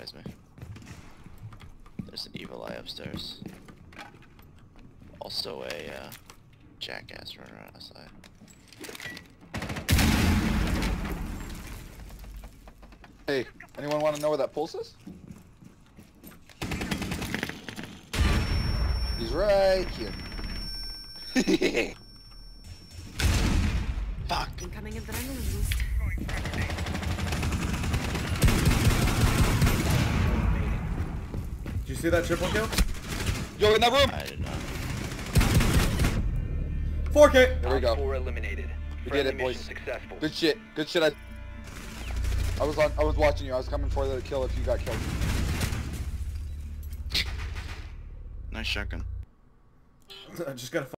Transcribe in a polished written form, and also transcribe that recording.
surprise me. There's an evil eye upstairs. Also a jackass running around outside. Hey, anyone want to know where that pulse is? He's right here. Fuck! Incoming adrenaline boost. Did you see that triple kill? Yo, in that room! I did not. 4K! There we go. 4 eliminated. We did it, Friendly mission boys. Successful. Good shit. Good shit. I was watching you. I was coming for the kill if you got killed. Nice shotgun. I just gotta